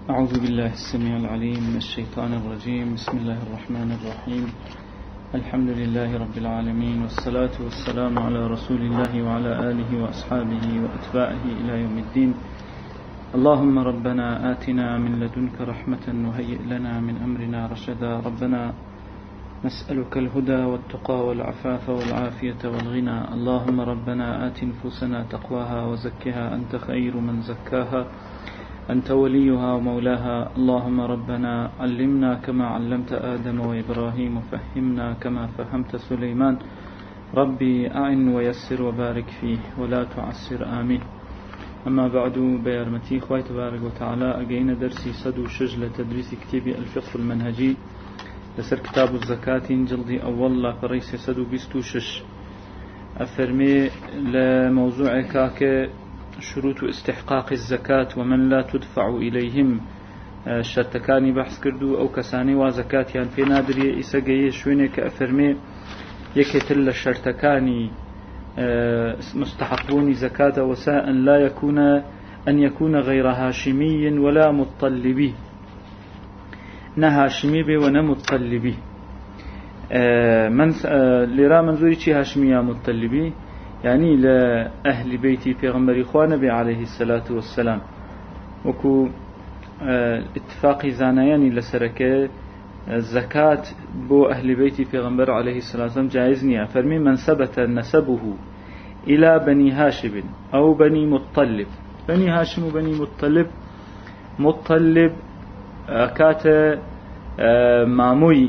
أعوذ بالله السميع العليم من الشيطان الرجيم. بسم الله الرحمن الرحيم. الحمد لله رب العالمين، والصلاة والسلام على رسول الله وعلى آله وأصحابه وأتباعه إلى يوم الدين. اللهم ربنا آتنا من لدنك رحمة وهيئ لنا من أمرنا رشدا. ربنا نسألك الهدى والتقى والعفاف والعافية والغنى. اللهم ربنا آت نفوسنا تقواها وزكها أنت خير من زكاها، أنت وليها ومولاها. اللهم ربنا علمنا كما علمت آدم وإبراهيم، وفهمنا كما فهمت سليمان. ربي أعن ويسر وبارك فيه ولا تعسر، آمين. أما بعد، بيرمتي خوي تبارك وتعالى أجينا درسي صدو شجلة تدريس كتاب الفقه المنهجي لسر كتاب الزكاة جلدي أول فريس صدو بيستو شش. أفرمي لموضوع كاك شروط استحقاق الزكاة ومن لا تدفع إليهم. شرطكاني بحث كردو أو كساني وزكاة يعني في نادرية إساقية شوينة كأفرمي يكتل الشرطكاني مستحقون زكاة وساء لا يكون أن يكون غير هاشمي ولا مطلبي، نهاشمي بي ونمطلبي. من لرا منظوري شي هاشمية مطلبي يعني لأهل بيتي في غنبري خوانبي عليه الصلاة والسلام. وكو اتفاقي زانياني لسركة الزكاة بو أهل بيتي في غنبر عليه الصلاة والسلام جائزني. فرمي من ثبت نسبه إلى بني هاشم أو بني مطلب. بني هاشم وبني مطلب، مطلب كات ماموي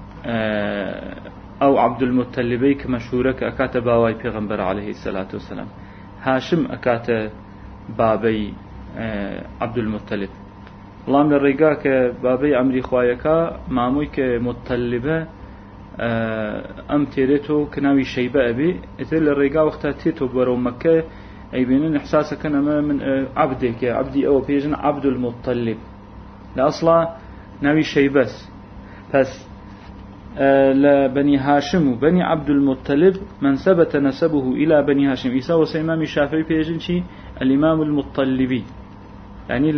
أو عبد المطلبي كمشهورك أكات باوي پیغمبر عليه الصلاة والسلام. هاشم أكات بابي عبد المطلب. الله من الرقاك بابي عمري خوايكا ماموي كمطلبة أم تيريتو كناوي شيبة أبي إثل الرقا وقتها تيتو برو مكة أي بينن إحساسك أنا من عبدك عبدي أو بيجن عبد المطلب لأصلا ناوي شيبس. بس لبني هاشم وبني عبد المطلب من ثبت نسبه إلى بني هاشم. إيسا وسيمام الشافعي بيجن شي الإمام المطلبي يعني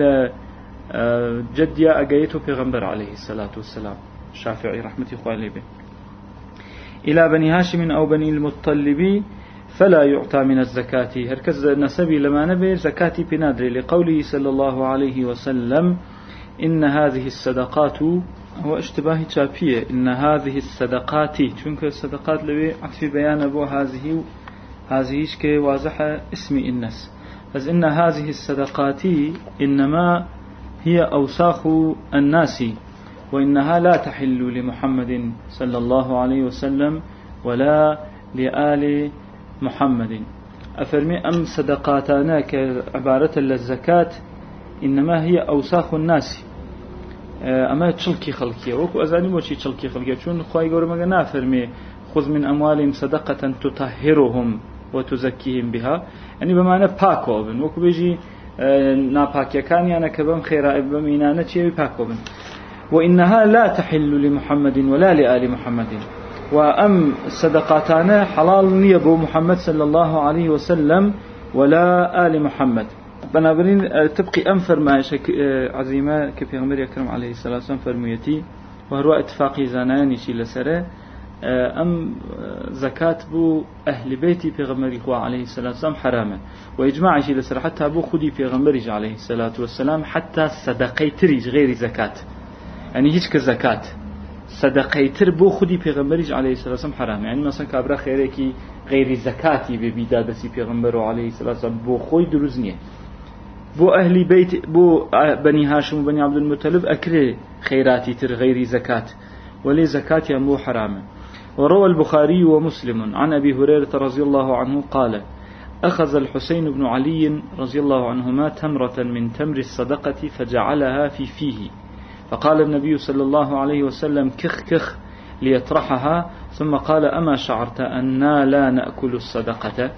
لجد يا أقايته في غنبر عليه الصلاة والسلام. الشافعي رحمة الله عليه إلى بني هاشم أو بني المطلبي فلا يعطى من الزكاة. هركز نسبي لما نبي زكاتي بنادري لقوله صلى الله عليه وسلم إن هذه الصدقات، هو اشتباه شابية، إن هذه الصدقات چونك الصدقات لبي عكس بيان أبو هذه كي واضحة اسمي الناس. بس إن هذه الصدقات إنما هي أوساخ الناس وإنها لا تحل لمحمد صلى الله عليه وسلم ولا لآل محمد. أفرمي أم صدقاتنا كعبارة للزكاة إنما هي أوساخ الناس. أما تشلكي خلقية وكو أزاني موشي تشلكي خلقية چون خواهي قول مغا نافرمي خذ من أموالهم صدقة تطهرهم وتزكيهم بها، يعني بمعنى باكو بن وكو بيجي ناپاكيا كان يعني كبم خيرا بمينانة چيوي باكو بن. وإنها لا تحل لمحمد ولا لآل محمد. وأم صدقاتنا حلال نيبو محمد صلى الله عليه وسلم ولا آل محمد. بنابراين تبقي أنفر ما عزيمة كبيغمبر أكرم عليه الصلاة والسلام فرميتي وهو اتفاقي زاناني شي لسره أم زكاة بو أهل بيتي بيغمبر عليه الصلاة والسلام حرامة، وإجماع شي لسره حتى بو خدي بيغمبر عليه الصلاة والسلام حتى صدقيتريج غير زكاة، يعني هيك كزكاة صدقيتر بو خدي بيغمبر عليه الصلاة والسلام حرام. يعني مثلا كابرا خيركي غير زكاتي ببيداد بسي بيغمبر عليه الصلاة والسلام بو خوي دروزنيه. بو أهل بيت بو بني هاشم وبني عبد المطلب أكل خيراتي تر غير زكاة، ولي زكاة يمو حرام. وروى البخاري ومسلم عن أبي هريرة رضي الله عنه قال أخذ الحسين بن علي رضي الله عنهما تمرة من تمر الصدقة فجعلها في فيه، فقال النبي صلى الله عليه وسلم كخ كخ ليطرحها، ثم قال أما شعرت أننا لا نأكل الصدقة.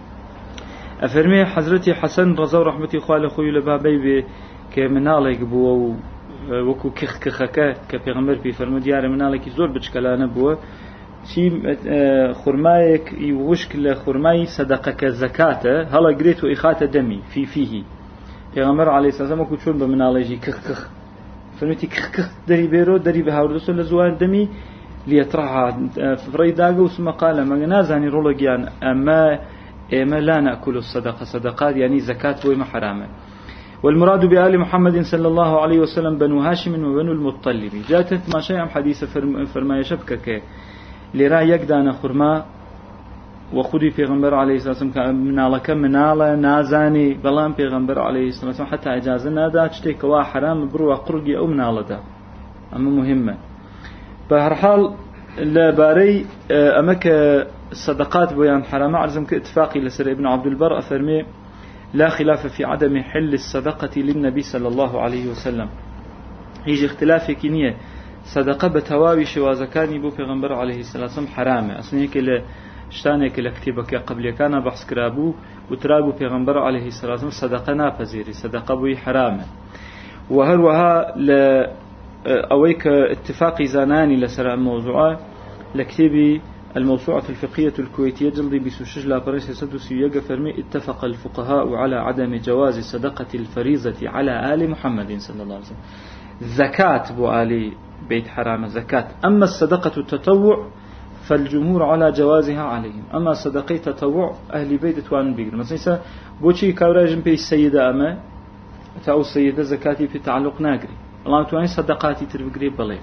أفرمي حضرتي حسن رضا رحمتي خوال خوي لبابي بي كمنالك بو وكو كخ كخكا كبيغمبر في فرمو ديار منالك زور بشكلانه بو شي خرمايك يوشك لخرماي صدقك زكاة هلا قريت إخاة دمي في فيه پیغمبر علیه السلام کو چون به مناڵێژی کخ فرمێتی کخ دەری بێرۆ دەری بە هاوردەسۆ لە زوان دەمی ليطرحها فري داغو ثم قال ما نازاني رولوجيان اما لا ناكل الصدقه صدقات يعني زكاه وما حرامه. والمراد بآل محمد صلى الله عليه وسلم بنو هاشم وبنو المطلب. جاءت ما شيء حديث فرما يشبكك لرا يقدان خرما وخذي پیغمبر عليه الصلاه والسلام منالك منال نازاني بلان پیغمبر عليه الصلاه والسلام حتى اجازه نادا شتي كوا حرام برو قرقي او منالدا اما مهمه. بهرحال لباري امك الصدقات بيان حرام اعزم كاتفاقي لسر ابن عبد البر افرمي لا خلاف في عدم حل الصدقه للنبي صلى الله عليه وسلم. يجي اختلاف كنيه صدقه بتواوي شوازكاني بو پیغمبر عليه الصلاه والسلام حرامه اصلا هيك شتانێک لە کتێبەکە قبلەکانە بەحس کرابوو وترابوو پێغەمبەر عەلەیهی السەلام سەدەقە ناپەزیری سەدەقە بووی حرامە و هەروەها لە ئەوەی کە اتفاقی زانانی لەسەر ئەم مەوزوعە لە کتێبی الموسوعة الفقهية الكويتية جلد 26 لاپەڕەی 331 فەرمی اتفق الفقهاء على عدم جواز صدقة الفريضة على آل محمد صلى الله عليه وسلم. زكاة بو آل بيت حرام زكاة. أما الصدقة التطوع فالجمهور على جوازها عليهم. أما صدقة تطوع أهل بيت توان بيقر مثلا بوشي كوراجم بي السيدة أما تاو السيدة زكاتي في تعلق ناقري الله تواني صدقاتي تربقري بلي.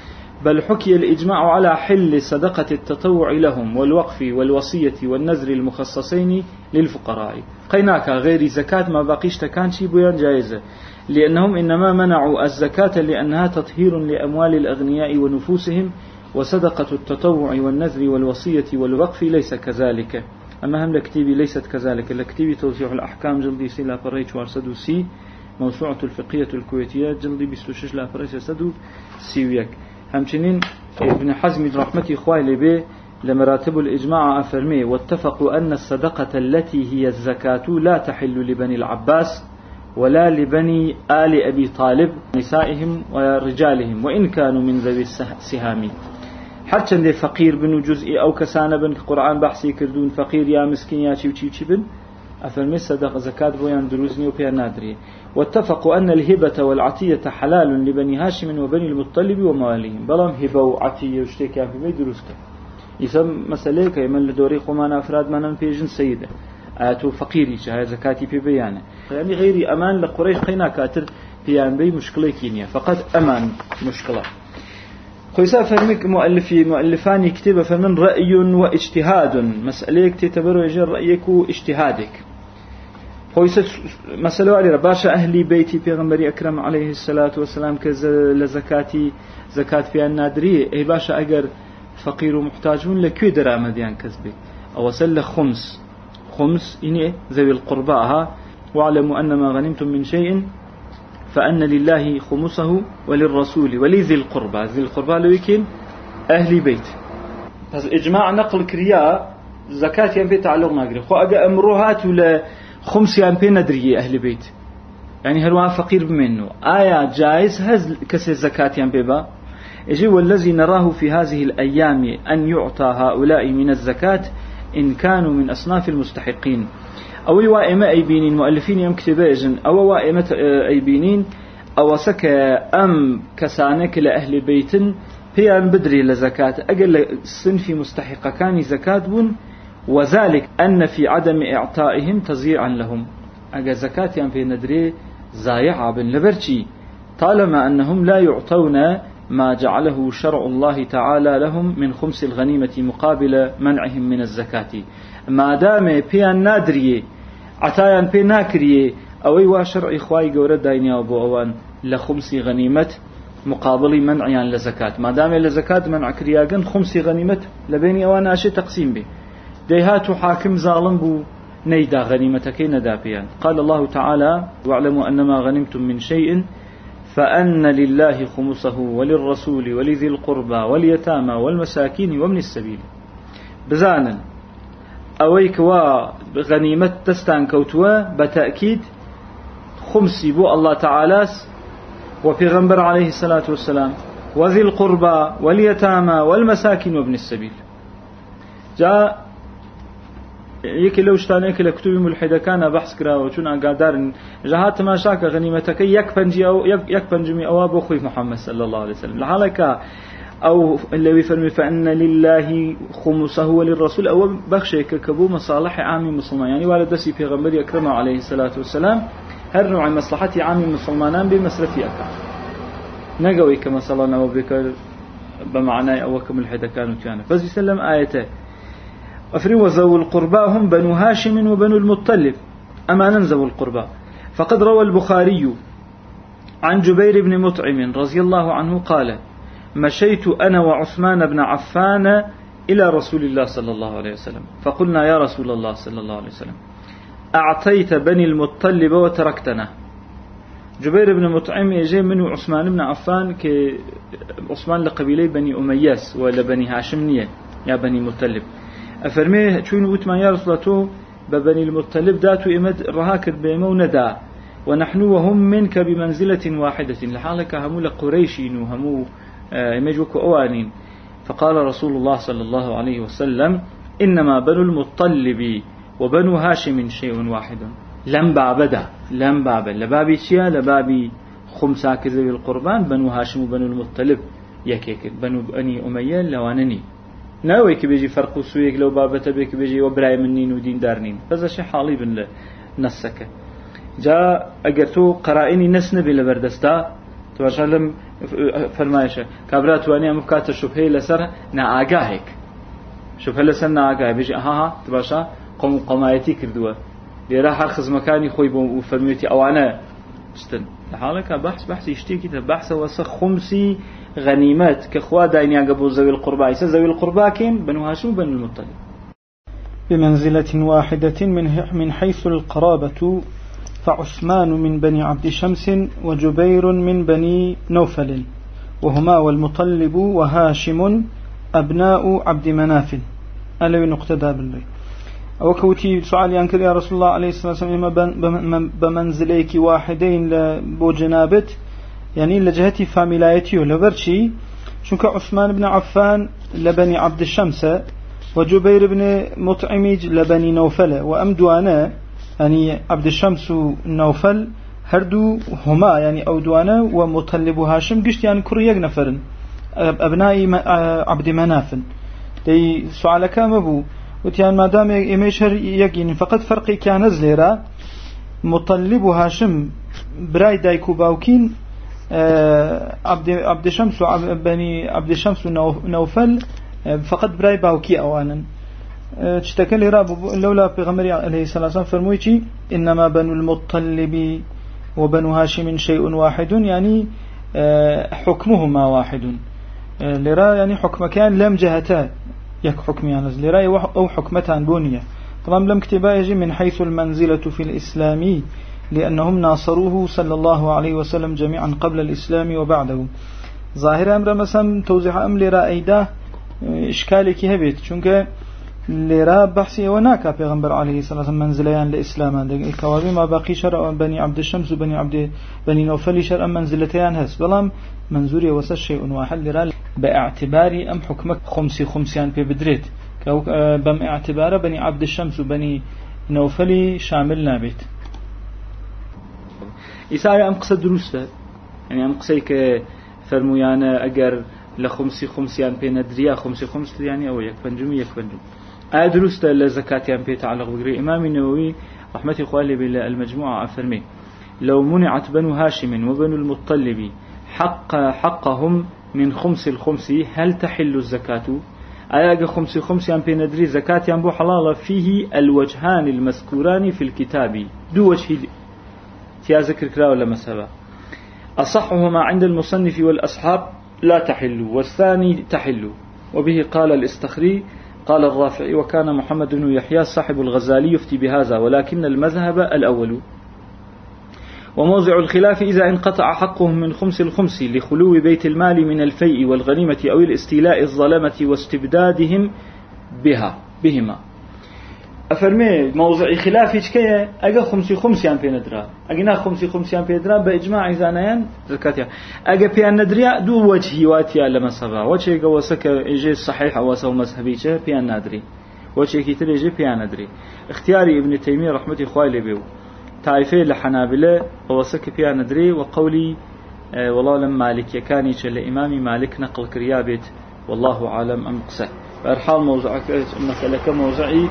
بل حكي الإجماع على حل صدقة التطوع لهم والوقف والوصية والنذر المخصصين للفقراء. قيناك غير زكاة ما بقيش تكانشي بيان جائزة لأنهم إنما منعوا الزكاة لأنها تطهير لأموال الأغنياء ونفوسهم وصدقة التطوع والنذر والوصية والوقف ليس كذلك. أما هم لكتيبي ليست كذلك. لكتيبي توضيح الأحكام جلدي سيلا بريت وارسدو سي موسوعة الفقهية الكويتية جلدي 26 لا بريت سدو سيويك. همچنين ابن حزم رحمة إخوائي لبه لمراتب الإجماع أفرمي واتفقوا أن الصدقة التي هي الزكاة لا تحل لبني العباس ولا لبني آل أبي طالب نسائهم ورجالهم وإن كانوا من ذوي السهام. هرچند فقير بن جزئي أو كسانة بن قرآن بحثي كردون فقير يا مسكين يا چي بن أفرمي صدق زكاة بويان دروزني وبيا نادري. واتفقوا أن الهبة والعطية حلال لبني هاشم وبني المطلب ومواليهم. بلام هبة وعطية وشتيكا في بي دروسك يسم مسألة كيمن لدوري خمان أفراد منن بيجن سيدة آتو فقيري شهاية زكاتي في بيانه يعني غيري أمان لقريش قينا كاتر بيان بي مشكلة كينيا فقط أمان مشكلة. خويسا فرمك مؤلفان يكتب فمن رأي واجتهاد مسألة تعتبر يجر رأيك واجتهادك. خويسا مسألة علي رباشا أهلي بيتي بيغمبري أكرم عليه الصلاة والسلام لزكاتي زكاة في النادرية أي باشا أجر فقير ومحتاجون لكي درامديان كذبك أو سل خمس إني ذوي القرباء واعلموا أن ما غنمتم من شيء فأن لله خمسه وللرسول ولذي القربى. ذي القربى لويكين أهل بيت بس إجماع نقل كرياء زكاة ينبي تعلق ناقري خو أجا أمروهات ولا خمس ينبي ندري أهل بيت يعني هلوان فقير بمنه آية جائز هز كسر زكاة ينبي با يجي والذي نراه في هذه الأيام أن يعطى هؤلاء من الزكاة إن كانوا من أصناف المستحقين. أو وائمة أيبينين مؤلفين يمكتباجن أو وائمة أيبينين أو سكى أم كسانك لأهل بيت بيان بدري لزكاة أجل صنف مستحق كان زكاة بن وذلك أن في عدم إعطائهم تضييعا لهم أجل زكاة يعني في ندري زايعة بن لبرشي طالما أنهم لا يعطون ما جعله شرع الله تعالى لهم من خمس الغنيمة مقابل منعهم من الزكاة ما دام بيان نادريه عطايان بي ناكريه أوي وشرع إخوائي قورة داينيا وبو أوان لخمس غنيمة مقابل منعيان لزكاة ما دام لزكاة منع كرياغن خمس غنيمة لبيني أوان أشي تقسيم به ديهاتو حاكم ظالم بو نيدا غنيمتكي ندا بيان. قال الله تعالى واعلموا أنما غنمتم من شيء فأن لله خمسه وللرسول ولذي القربى واليتامى والمساكين ومن السبيل. بزانا أويك وغنيمة تستان كوتوا بتأكيد خمسي بو الله تعالى وبيغمبر عليه الصلاة والسلام وذي القربى واليتامى والمساكين وابن السبيل. جاء يكي لو شتانيك لكتب ملحدة كان بحث كرا وشون أقادار جهات ما شاك غنيمتك يك بنجمي أواب أخوي محمد صلى الله عليه وسلم لحالك أو اللي يفرمي فإن لله خمسه وللرسول أو بخشيك كبو مصالح عام مسلمان يعني والدسي في غمبر أكرمه عليه الصلاة والسلام هر نوع مصلحة عام المسلمان بمصرفي أكا نقوي كما صلى الله وبكر بمعنى أوكم الحدة كانوا فزي سلم آيته أفري وذو القرباء هم بنو هاشم وبنو المطلب أما ننزو القرباء فقد روى البخاري عن جبير بن مطعم رضي الله عنه قال مشيت أنا وعثمان بن عفان إلى رسول الله صلى الله عليه وسلم فقلنا يا رسول الله صلى الله عليه وسلم أعطيت بني المطلب وتركتنا. جبير بن مطعم يجي منه عثمان بن عفان كعثمان لقبيلي بني أمياس ولا بني هاشمنية يا بني مطلب أفرميه شون وثمان يا رسول الله ببني المطلب داتو إمد رهاكر بموندا ونحن وهم منك بمنزلة واحدة لحالك همو لقريشين وهمو إمجوك أوانين. فقال رسول الله صلى الله عليه وسلم إنما بنو المطلب وبنو هاشم شيء واحد لم بعبدا لم بعبد لبابي شيا لبابي خمسة كذب القربان بنو هاشم وبنو المطلب يكيك بنو بني أمية لوانني ناويك بيجي فرق سويك لو بابته بيك بيجي وبراي منين ودين دارنين فذا شيء حالي بن نسك جاء أجرتو قرائني نسنبي لبردستا تباشا لم فرمايشه كابرات واني مفكات الشبهه لسر ناغاهك شبهه لسر ناغاه بيجي ها تباشا قمايتي كردوه ليرا هر خزمكاني خوي وفرميتي او انا استن لحالك بحث يشتكي بحث وسخ خمسي غنيمات كخوا دايني قبو ذوي القربى ذوي القربى كين بنو هاشم بنو المطلب بمنزلة واحدة من حيث القرابة فعثمان من بني عبد شمس وجبير من بني نوفل وهما والمطلب وهاشم أبناء عبد مناف ألا نقتدى بالله وكوتي سؤال ينكر يا رسول الله عليه الصلاة والسلام بمنزليك واحدين لبو جنابت يعني لجهتي فاميلايتي لبرشي شنك عثمان بن عفان لبني عبد الشمس وجبير بن مطعمج لبني نوفل وأمدوانا يعني عبد الشمس ونوفل هردو هما يعني أودوانا ومطلب هاشم قشت يعني كريق نفرن أبناء عبد مناف دي سؤالك مبو وتيان ما دام يميشر يقين فقط فرقي كان زليرا مطلب هاشم براي دايكو باوكين عبد الشمس بني عبد الشمس ونوفل فقط براي باوكي أوانا تشتكى لراب لولا بغمر عليه الصلاة والسلام فرمويتي إنما بنو المطلب وبنو هاشم شيء واحد يعني حكمهما واحد لرا يعني حكم كان لم جهتان يك حكم يعني لرا أو حكمتان بنية طبعا لم كتبا يجي من حيث المنزلة في الإسلام لأنهم ناصروه صلى الله عليه وسلم جميعا قبل الإسلام وبعده ظاهر أمر مثلا توزيح أم لرا أيده إشكالك هبت چونك لرا بحثي وناكا پیغمبر عليه الصلاة والسلام منزليان لإسلاما الكوابي ما باقي شرع بني عبد الشمس وبني بني نوفل شرع منزلتيان هس بلام منزوري وسا شيء واحد لرا باعتباري أم حكمك خمسيان في بدريت بم اعتبار بني عبد الشمس وبني نوفل شامل نابت إساءة أم قصة دروسة يعني أم قصيك فرمويانا أجر لخمسيان في ندريا خمس يعني أو يكفنجم أدرست لزكاة يام بيتعلق بقري إمام النووي رحمة إخواني بالمجموعة أفرمي لو منعت بنو هاشم وبنو المطلب حقهم من الخمس هل تحل الزكاة؟ أياق خمس يام بي ندري زكاة يام بو حلال فيه الوجهان المذكوران في الكتاب دو وجه تيا ذكر كلا ولا مسألة أصحهما عند المصنف والأصحاب لا تحل والثاني تحل وبه قال الاستخري قال الرافعي وكان محمد بن يحيى صاحب الغزالي يفتي بهذا ولكن المذهب الأول وموضع الخلاف إذا انقطع حقهم من الخمس لخلو بيت المال من الفيء والغنيمة أو الاستيلاء الظلمة واستبدادهم بهما أفرمي موضع خلافي كيه أجا خمس يان بيندرا أجنا خمس يان بيندرا بإجماع زانيان زكاتها أجا بيان ندريا دو وجهي واتيا لما سبا وجه جوسك إجي الصحيح وسو مذهبي شه بيان نادري وشيكي تريجي بيان أدري اختياري ابن تيمية رحمة إخوائي لبيو تعرفين لحنابلة ووسك بيان أدري وقولي والله لم مالك يكاني لإمامي مالك نقل كريابت والله عالم أم قصة بأرحال موضوعك مثلا كموضوعي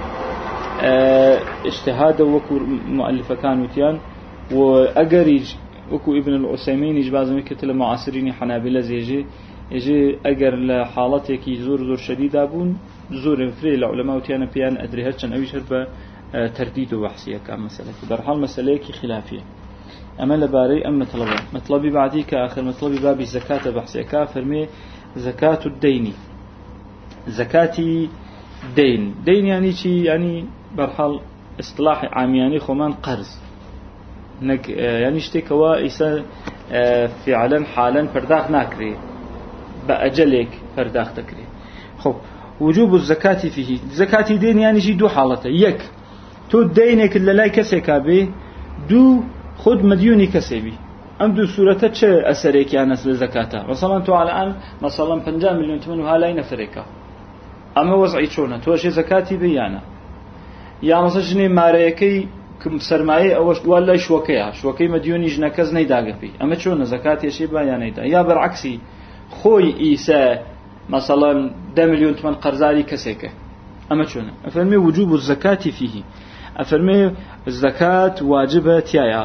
اجتهاد وكو مؤلفة كانوا تيان وأقريج وكو ابن العثيمين يجبازم كتل معاصرين حنابلة زيجي يجي أقر لحالتك زور شديد أبون زور فري العلماء وتيانا بيان أدري هرشان أويش هربا ترديد وبحثية كان مسألة برحال مسألة خلافية أما لباري أم مطلبي بعدي كآخر مطلبي بابي زكاة بحثية كافرمي زكاة الدين زكاة دين يعني شي يعني برحال اصطلاح عامياني خمان قرض نك يعني اشتكوا إسا فعلا حالا فرداخ ناكري بأجلك فرداخ تكري خب وجوب الزكاة فيه زكاة دين يعني شي دو حالته يك تو دينك اللي لا كسيكا به دو خود مديوني كسبي ام دو صورته چه اثرك يعني نسل زكاته مثلا تو الان مثلا 50 مليون تمنو هالاي نفريكا اما وضعي چونه تو شي زكاتي بيانا يا مثلا شنو ماريكي كم سرمایه اوش ولا شوكي مديوني جنكز نيداغفي اما چونه زكاتي شي بيانيدا يا بالعكسي خوي عيسى مثلا 10 مليون تمن قرضاري كسيكه اما چونه افرمي وجوب الزكاة فيه افرمي الزكاة واجبة تيايا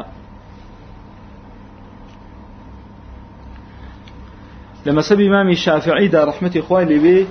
لما سب إمام الشافعي دا رحمة إخواني لبي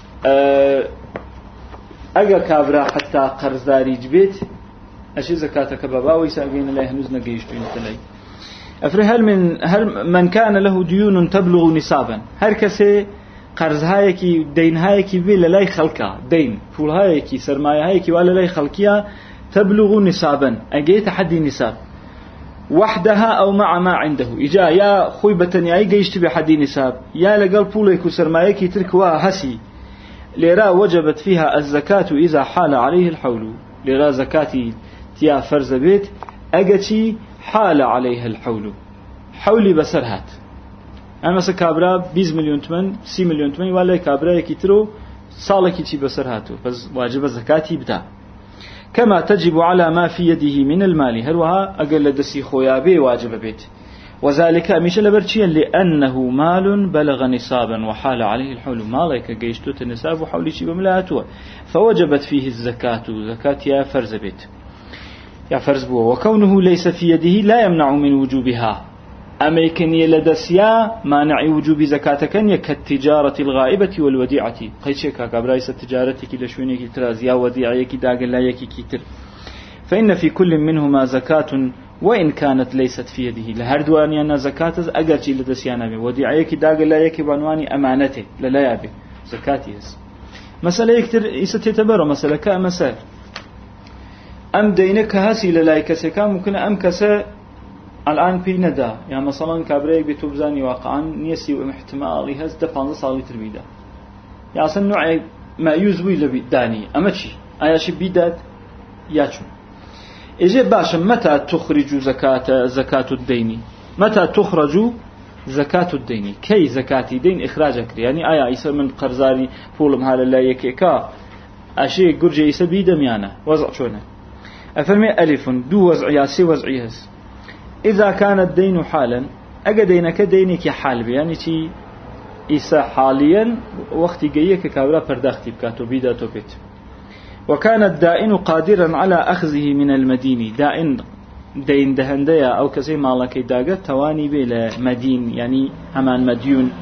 أجا كابرا حتى قرضاري جبيت أشي زكاة كبابا ويساقين الله هنوز نقيش بين تلي أفري هل من كان له ديون تبلغ نصابا هر كسي قرض هايكي دين هايكي بي للاي خلقا دين فول هايكي سرماية هايكي ولا لاي خلقيا تبلغ نصابا أجي تحدي نصاب وحدها أو مع ما عنده إجا يا خوي بتني أي جيش تبي حدي نصاب يا لقال بوليك وسرمايكي تركوا هسي لرا وجبت فيها الزكاة إذا حال عليه الحول لرا زكاتي تيا فرز بيت أجتي حال عليه الحول حولي بسرهات أنا مثلا كابرا 20 مليون تمن 30 مليون تمن ولا كابرا يكترو صالك تي بسرهاته بس واجب زكاتي بدا كما تجب على ما في يده من المال هروها أقل دسي خويابي واجب بيت وذلك مش لبرشيا لأنه مال بلغ نصابا وحال عليه الحول مالك جيشتو النصاب وحولي شي بملاته فوجبت فيه الزكاة زكاة يا فرز بيت يا فرز بو وكونه ليس في يده لا يمنع من وجوبها أما يكن يلدسيا مانع وجوب زكاة كان كالتجارة الغائبة والوديعة قيشك كبرايس التجارة لشوني ترازيا وديعة داقل لا يكي كتر فإن في كل منهما زكاة وإن كانت ليست في يده لهردواني أن زكاة أجرتي لدسيانا وديعة داقل لا يكي بعنواني أمانته لا يبي زكاتي مسألة يكتر يستتبرو مسألة كأمسال أم دينك هاسي للايك سكا ممكن أم كسا الآن بيندا يعني مثلا كابريك بتوبزاني واقعا نيسي واحتمالي هز دفعن صالي تربيدا يعني أصلا نوع ما يزوي لبداني أما شي أيا شي بيداد ياتشو إجي باشا متى تخرج زكاة الدين متى تخرج زكاة الدين كي زكاة الدين إخراجك يعني أيا يسا من قرزاري فولم هالا لا يكيكا أشي قرجي يسا بيدم يانا وضع شونه أفرمي ألف دو وضعي سي وضعي هز إذا كان الدين حالا أجدينك دينك حال يعني شيء إسا حاليا وقت جيك كابرا پرداختي بكاتو بيدا توبت وكان الدائن قادرا على أخذه من المدين دائن دين دهندية أو كسي مالك داقة تواني بلا مدين يعني همان مديون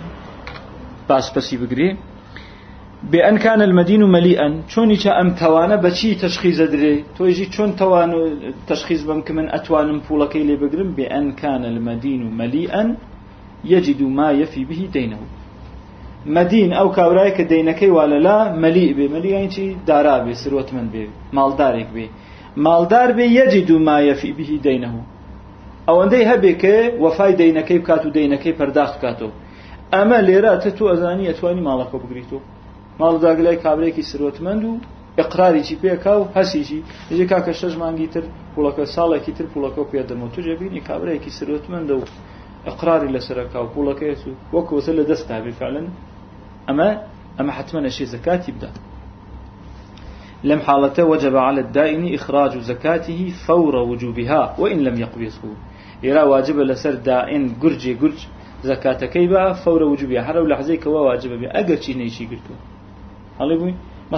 بس بقري بأن كان المدين مليئا شوني أم توانا بشي تشخيص دري تويجي شون توانو تشخيص بمك من أتوان فولكي لي بقرم بأن كان المدين مليئا يجد ما يفي به دينه مدين أو كابرايك دينكي ولا لا مليء به مليء يعني دارابي سروت من به مالدارك به مالدار به يجد ما يفي به دينه أو عندي هبك وفاي دينكي بكاتو دينكي پرداخت كاتو أما ليرا تتو أزاني أتواني مالك بقريتو مال داغلای کابرێکی سروتمند و اقراری پێکاو هەسیشی یەکێ کاکە 6 مانگی تر پوڵەکە ساڵێکی تر پوڵەکە پێدەمەوە تو جێبینی کابرێکی سروتمند و اقراری لەسەرکاو پوڵەکەیەت و وەکوەتە لە دەستا بێ فعلا ئەمە حتمما ئەشێ زەکاتی بدات لم حالته وجب على الدائن إخراج زكاته فور وجوبها وإن لم يقبضه إرا واجب لسر دائن قرج زكاة كيبا فور وجوبها حرو لحظيك واجب بها أقر شي نيشي قلتو هل يبوي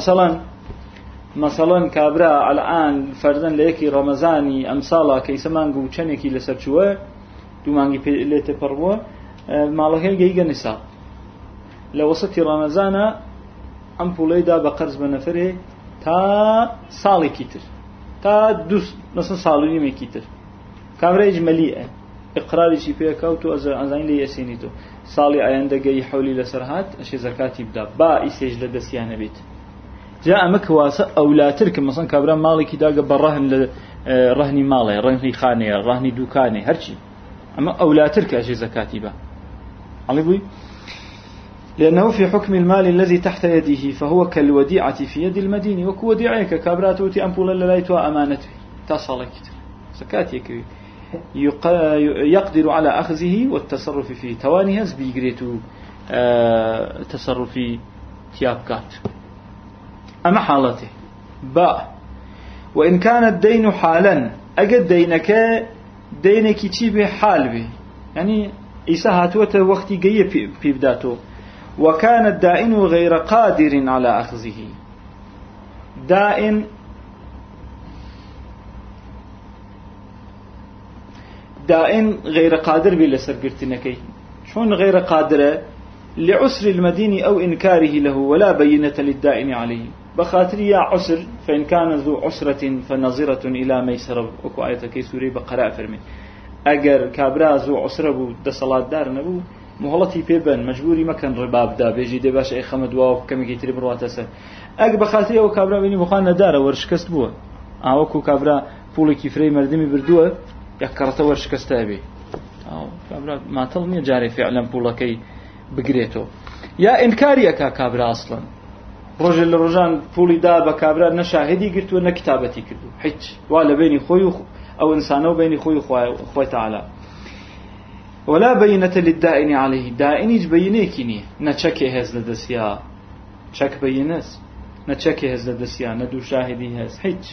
مثلا كابرا الآن فرضاً ليكي رمضاني أمثالا كيسمانقو چنكي لسر شوى دومانگی لیت پروا مالهی گیگ نسا لوسط رمضان ام پولی دا بقرض بنفره تا سالی کیتر تا دوس مثلا سالونی می کیتر کامرا اجمالیه اقراری چی پیکاوتو از این لیسینیتو سالی آینده گی حولی لسرهات اش زکاتی بدا با ایسیج لدسیانه بیت جاء مكواسة أو لا ترك مثلا كابرا مالك دا برهن رهني ماله رهني خانه رهني دوكانه هرشي أما أو لا ترك أشي زكاتي با علي لأنه في حكم المال الذي تحت يده فهو كالوديعة في يد المدين وكوديعك كابراتوتي أمبولا للايتوا أمانته تصل كتر زكاتي كبير يقدر على أخذه والتصرف فيه توانيهز بيقريتو تصرفي تيابكات أما حالته باء وإن كان الدين حالا أجد دينك چی به حال به يعني إيسا هاتوته وقتي جاي بيبداتو وكان الدائن غير قادر على أخذه دائن غير قادر بلا سرقرتنكي شون غير قادرة لعسر المدين أو إنكاره له ولا بينة للدائن عليه بخاطر يا عسر فإن كان ذو عسرة فنظرة إلى ميسر وكو آية كي سوري بقراء فرمي أجر كابرا ذو عسر بو دصلاة دار نبو مهلتي بيبن مجبوري مكان رباب دا بيجي دي باش اي خمد واو كم يتري برواتسه اگ بخاطر او كابرا بيني بخان دار ورشكست بو اوكو كابرا بولي كيفري مردمي بردوه يكرته ورشكسته بي او كابرا ما طلني جاري فعلا بولكي بقريتو يا انكاريك كابرا اصلا رجل رجان بولي دا بكابرا نشاهدي قلت وانا كتابتي كردو حج ولا بيني خوي او انسانو بيني خوي تعالى ولا بينة للدائن عليه دائن يبينيكني نتشكي هز لدسيا شك بينس نتشكي هز لدسيا ندو شاهدي هز حج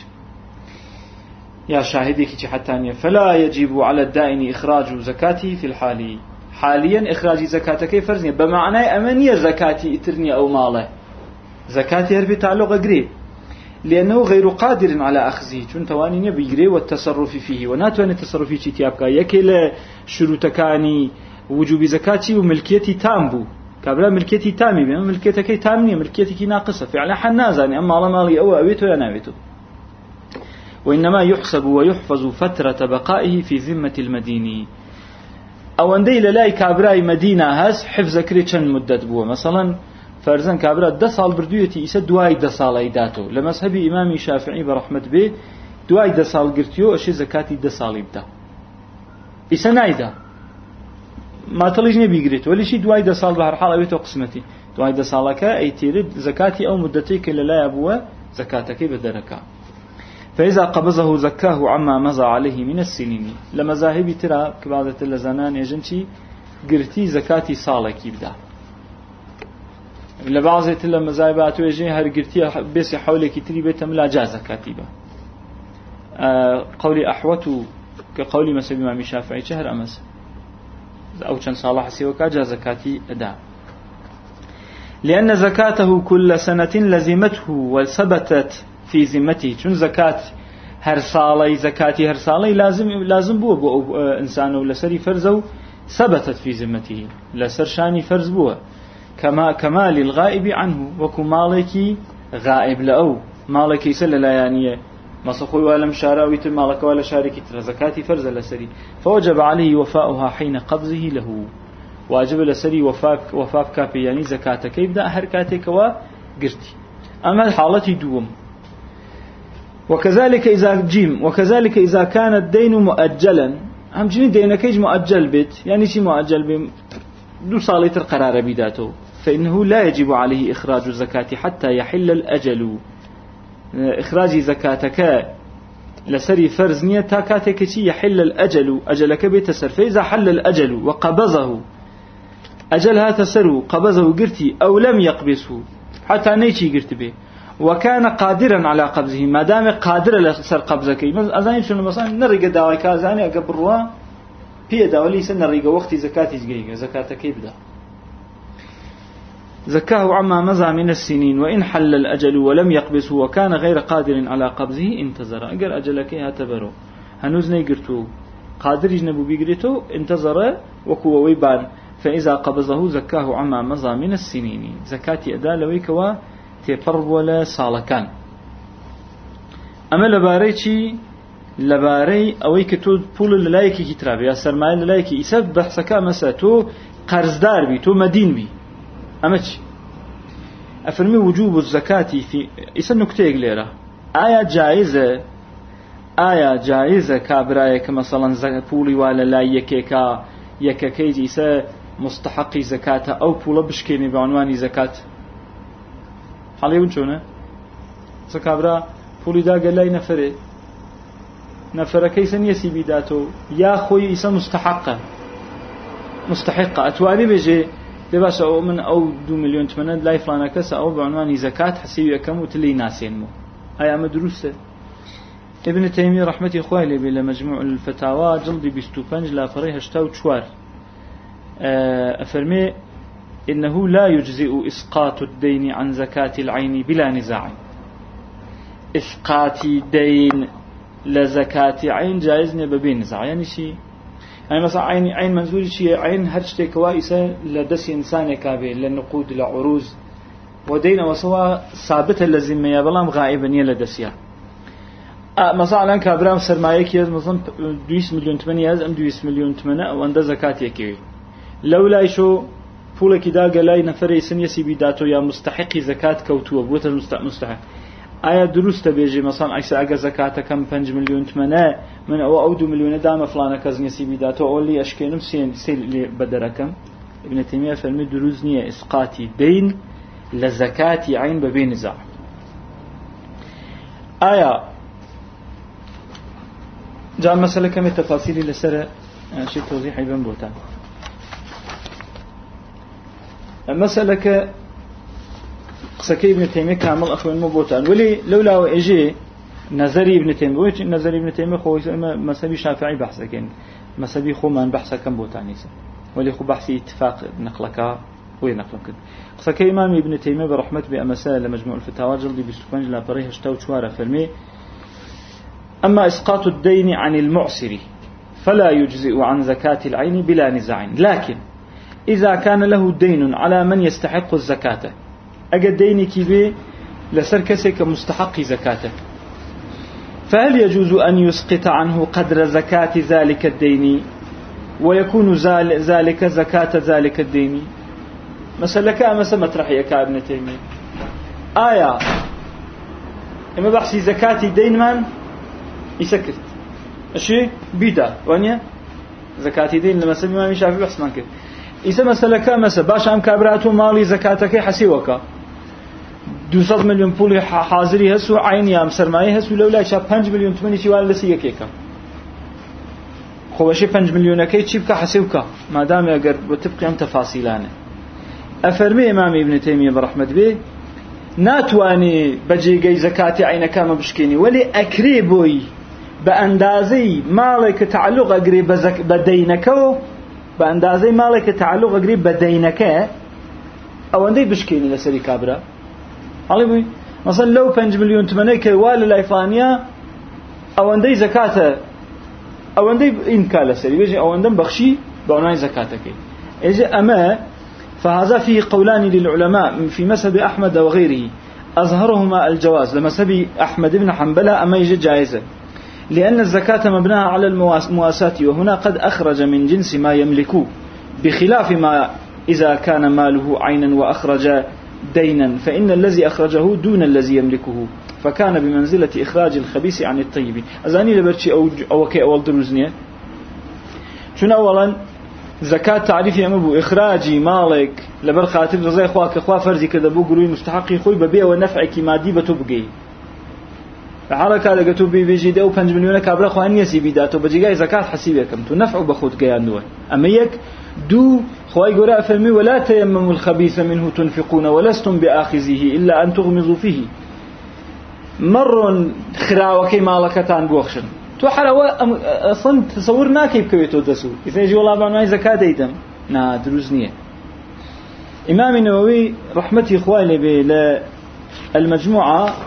يا شاهدي كي حتى فلا يجب على الدائن إخراج زكاته في الحال حاليا إخراج زكاتك فرزني بمعنى أمنية زكاتي اترني أو ماله زكاتي هربي تعلق قريب لأنه غير قادر على أخذه چون تواني بيجري والتصرف فيه وناتواني التصرف فيه تيابكا يكل شروطكاني وجوب زكاتي وملكيتي تامبو كابلا ملكيتي تامي بما ملكيتك تامني ملكيتك ناقصة فعلا حنازاني أما على مالي أو أبيته يا نابته وإنما يحسب ويحفظ فترة بقائه في ذمة المديني أو أندي للاي كابراي مدينة هاس حفظ كريتشن مدة بوه مثلا فرزن كابرا 10 سال بردويتي إسا دواي 10 سال ايداتو لمذهب إمام شافعي برحمة بي دواي 10 سال قرتيو أشي زكاتي 10 سال يبدا إسا نايدا ما تليجني بيقريت ولا شي دواي 10 سال بهر حال أبيتو قسمتي دواي 10 سالك أي تيرد زكاتي أو مدتيك اللي لا يبوه زكاتك بدركا فإذا قبضه زكاه عما مضى عليه من السنين لمذاهب ترى كبعضة اللزانان يجنشي قرتي زكاتي سالك يبدا لبعض تلا مذاهبات وجه هرقرتي بس حولك تريبه تملا جاز كاتبه قولي أحوته كقولي مسلم الإمام الشافعي شهر أمس أو كان صالح سيوكا جاز كاتي أداء لأن زكاته كل سنة لزمته وثبتت في ذمته چون زكاة هر صالي زكاتي هر صالي لازم بو إنسان ولسري فرزو ثبتت في ذمته لسرشاني فرز بو كما للغائب عنه وكمالك غائب لأو مالك يسل لا يعني مصخوي ولا مشاراوي مالك ولا شاركي زكاتي فرز لسري فوجب عليه وفاؤها حين قبضه له واجب لسري وفاء كافي يعني زكاتك يبدأ حركاتك وقرتي أما حالتي دوم وكذلك إذا كان الدين مؤجلا هم جني دينكيج مؤجل بيت يعني شي مؤجل بيت دو صاليتر قرار بيداته فإنه لا يجب عليه إخراج الزكاة حتى يحل الأجل إخراج زكاتك لسري فرز نية تاكاتك شي يحل الأجل أجلك بيتسر فإذا حل الأجل وقبضه أجلها تسر قبضه قرتي أو لم يقبسه حتى نيشي قرت به وكان قادرا على قبضه ما دام قادر لسر قبضك أزاني شنو مثلا نرجع داوي كازاني أقبروا هي داولي سن نرجع وقت زكاة جيجا زكاة كيبدا زكاه عما مضى من السنين وإن حل الأجل ولم يقبسه وكان غير قادر على قبضه انتظر أجر أجلك هاتبرو هنوز نيقرتو قادر يجنبو بيقرتو انتظر وكو ويبان فإذا قبضه زكاه عما مضى من السنين زكاة أداء لويكوا تيبرب ولا صالكان أما لباريتي لباري أويك تو بول للايكي كترابي يا سرماي للايكي يسب بحثكا مسا تو قرضدار بي تو مدين بي أمتش أفرمي وجوب الزكاة في إسا نكتيق ليرة آية جائزة كابراية كمثلا بولي ولا لا يكيكي إسا مستحقي زكاة أو بولا بشكيني بعنواني زكاة حاليون شونه سكابرا بولي دا قال لاي نفره كيسا يسي بيداتو يا خوي إسا مستحقة أتواني بيجي لباس أو من أو 2 مليون تمنى لا فلان كسا أو بعنوان زكاة حسيبي كم وتلي ناسين مو هيا مدروسة ابن تيمية رحمة إخوالي بلا مجموع الفتاوى جلدي بستوبنج لا فريها شتاو تشوار أفرمي إنه لا يجزئ إسقاط الدين عن زكاة العين بلا نزاع إسقاط دين لزكاة عين جائزني ببين نزاع يعني شيء يعني مثلا عين منزول شيء عين هرشتي كوائسة لدس إنسان كابي للنقود لعروز ودين وسوا ثابتة لازم يبلام غائبا يلدسيا مثلا الآن كابرام سرمایه كيز مثلا 200 مليون 8 أم 200 مليون 8 وعنده زكاة يكوي لولا شو پولێکی دا گەلای نەفەرەی سنیەسی بیداتۆ یا مستحقی زکات کەوتووە بوتە مستحق ئایا دروستە بێژێ مەسەڵەن ئەکسە ئەگە زکاتەکەم 5 ملیۆن تمەنە من ئەو 2 ملیۆنە دامە فلانە کەس نێسی بیداتۆ ئەو لی ئەشکێنم سێ بە دەرەکەم ابن تیمیە فەرمی دروست نییە ئسقاتی دین لە زکاتی عین بەبێ نزاع ئایا جا مەسەلە کەمێ تەفاسیلی لەسەر شی تەوزیحی بم بۆتان مسألة قسكي ابن تيمية كامل أخوان مبوتان ولي لولا وإجي نظري ابن تيمية ويش نظري ابن تيمية خو مسابي شافعي بحثة كان مسابي خو من بحثة كم بوتانيسا ولي خو بحثي اتفاق نقلك وينقلك قسكي إمام ابن تيمية برحمة بأمساء لمجموع الفتاوى جلدي بستفنج لا بريه اشتاو شوارة فرمي أما إسقاط الدين عن المعسر فلا يجزئ عن زكاة العين بلا نزاع لكن إذا كان له دين على من يستحق الزكاة أجد ديني كبير لسركسك مستحق زكاته فهل يجوز أن يسقط عنه قدر زكاة ذلك الدين ويكون ذلك زكاة ذلك الدين مثلا كأمس مطرحية كابن تيمية آية إما بحثي زكاة دين من يسكت الشيء بيدا وانيا زكاة دين لما سمي ما يشافي بحث من كده إذا مثلا كمسا باش أم كابراتو مالي زكاتك حسيوكا 200 مليون پول حاضري هسو عين يام سرمایه هسو لولا شاب 5 مليون تمني شوال لسي يكيكا خوشي 5 مليون كي تشيبكا حسيوكا ما دام يقر وتبقى ام تفاصيلانه أفرمي إمام ابن تيمية برحمة به ناتواني بجيجي زكاتي عينكا ما بشكيني ولي أكريبوي بأندازي مالك تعلق أقري بدينكو بأندازي مالك تعلق قريب بدينك أو عندي بشكيني لسري كابرا علمي مثلا لو 5 مليون تمنيك ولا لايفانيا أو عندي زكاة أو عندي إنكا لسري بيجي أو عندهم بخشي بعناي زكاتك إذا أما فهذا فيه قولان للعلماء في مذهب أحمد وغيره أظهرهما الجواز لمذهب أحمد بن حنبلة أما يجي جائزة لأن الزكاة مبناها على المواساة وهنا قد أخرج من جنس ما يملكه بخلاف ما إذا كان ماله عينا وأخرج دينا فإن الذي أخرجه دون الذي يملكه فكان بمنزلة إخراج الخبيث عن الطيب أزاني لبرشي أو كي أول دروزنية شنو أولا زكاة تعريفي أمبو إخراجي مالك لبر خاتب رزاي خواك خوا فرزي كذبو قروي مستحقي خوي ببيع ونفعك مادي بتبقي حركة لقتو بيجي ده 5 مليون كابرا خو انيسي بيداتو بجيغاي زكاة حسيبكم تو نفع بخود قياندوه اما يك دو خواي قراء فرمي ولا تيمموا الخبيث منه تنفقون ولستم بآخذه إلا أن تغمضوا فيه مرون خراوكي مالكتان بوخشن تو حلوة أصلا تصورنا كيف كويتو دسو إذا يجي والله بعنوان زكاة ديدم نا دروزنية. إمام النووي رحمتي إخواني المجموعة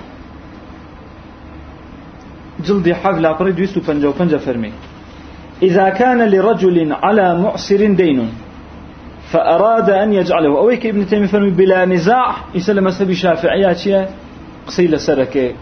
جلد حفلة بريد ويستو فنجا فرمي إذا كان لرجل على معسر دين فأراد أن يجعله أويك ابن تيمية فرمي بلا نزاع يسلم مذهب شافعيات قصيلة سركة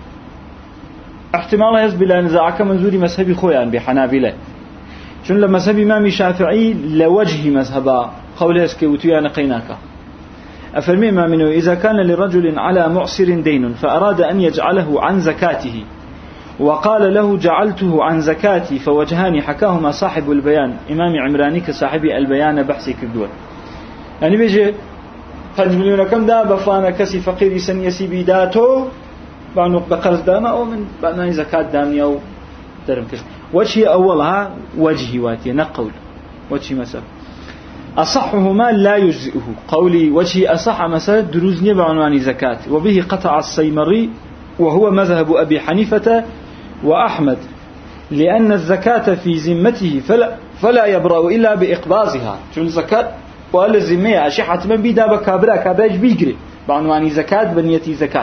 احتمال هز بلا نزاع كمنزوري مذهبي خويان بحنابلة شون لما مذهب إمام شافعي لوجه مذهبا قوله اسكوتيا نقيناك أفرمي إمام النووي إذا كان لرجل على معسر دين فأراد أن يجعله عن زكاته وقال له جعلته عن زكاتي فوجهان حكاهما صاحب البيان إمام عمراني كصاحب البيان بحثي كردوه يعني بيجي 5 مليون كم دا بفانا كسي فقير سنيسي بيداتو بعنوق بقرض داما أو من بعنوان زكاة دامية أو درم كش وجهي أولها وجهي واتي نقول وجهي مسألة أصحهما لا يجزئه قولي وجهي أصح مسألة دروزني بعنوان زكاة وبه قطع السيمري وهو مذهب أبي حنيفة وأحمد لأن الزكاة في ذمته فلا يبرأ إلا بإقباضها شو الزكاة وقال الزمية أشي حتما بيدا كابراج بيجري بعنوان زكاة بنية زكاة.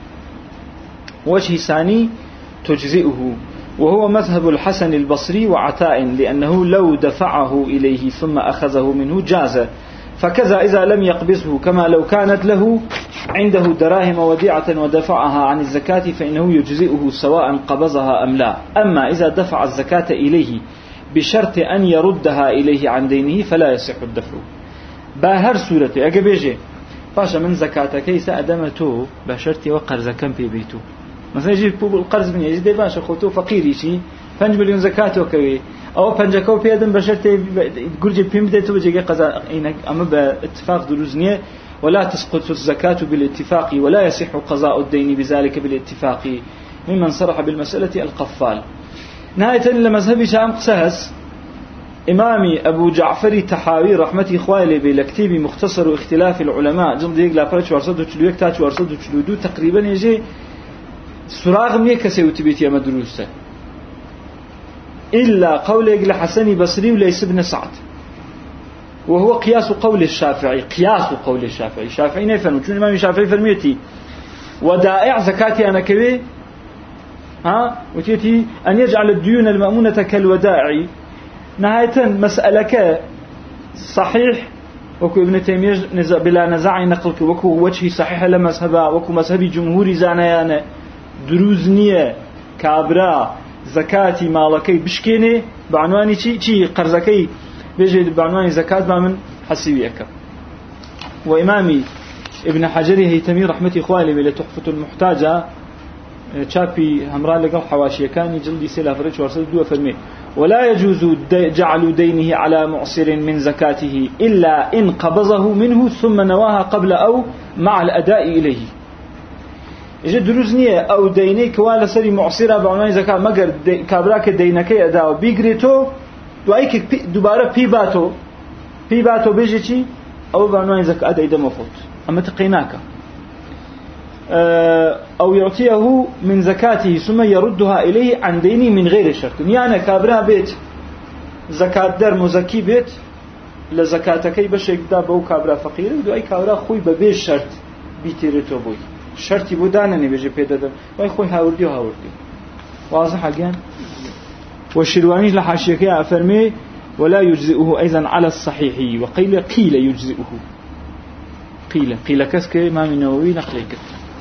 وجه ثاني تجزئه وهو مذهب الحسن البصري وعطاء لأنه لو دفعه إليه ثم أخذه منه جاز فكذا إذا لم يقبضه كما لو كانت له عنده دراهم وديعة ودفعها عن الزكاة فإنه يجزئه سواء قبضها أم لا. أما إذا دفع الزكاة إليه بشرط أن يردها إليه عن دينه فلا يصح الدفع. باهر سورته أجبيجي باشا من زكاة كيس أدمته بشرط وقرز كم في بيته مثلا يجيب القرز من يجي دي باشا خوتو فقير شيء 5 مليون زكاة وكوي أو 5 كو بيدم بشرط جرجي بيم بديته بيجي قضاء إنك أما باتفاق دروزنية ولا تسقط الزكاة بالاتفاق ولا يصح قضاء الدين بذلك بالاتفاق ممن صرح بالمسألة القفال. نهاية لمذهب شام قسهس إمامي أبو جعفر تحاوي رحمتي إخوالي بلكتيب مختصر اختلاف العلماء جلد يقلا فرش وارصد وشلويك تاج وارصد وشلودو تقريبا يجي سراغ ميكا سيوتبيت يا مدروسة إلا قول يقلا حسني بصري وليس ابن سعد وهو قياس قول الشافعي الشافعي نيفن وشون إمامي الشافعي فرميتي ودائع زكاتي أنا كبي وتيتي أن يجعل الديون المأمونة كالودائع. نهاية مسألة صحيح وكو ابن تيمية بلا نزاع نقلك وكو وجهي صحيح لمذهبا وكو مذهبي جمهوري زانيانا دروزنية كابرا زكاتي مالكي بشكيني بعنواني چي قرزكي بيجي بعنواني زكاة من حسيبيك. وإمامي ابن حجر هيتمي رحمتي إخوالي بلا تحفة المحتاجة شابي همران لقل حواشي كان جلدي سيلا فريش وارسل دو فرمي ولا يجوز جعل دينه على معسر من زكاته إلا إن قبضه منه ثم نواها قبل أو مع الأداء إليه. إجا دروزنية أو ديني كوالا سري معسرة بعنوان زكاة مقر كابراك دينكي أداء بيقريتو وأيك دوبارة بيباتو بيجيتي أو بعنوان زكاة أداء دمفوت أما تقيناك أو يعطيه من زكاته ثم يردها إليه عن دينه من غير شرط. يعني كابرا بيت زكاة در مزكي بيت لزكاتكي بشيك دابو كابرا فقير ودو أي كابرا خوي ببيش شرط بيتيرتو بوي شرطي بودانني بيجي بيدادم واي خوي هاوردي واضح حقيان. والشرواني لحاشيكي أفرمي ولا يجزئه أيضا على الصحيح وقيل يجزئه قيل كسك إمام النووي نقلك.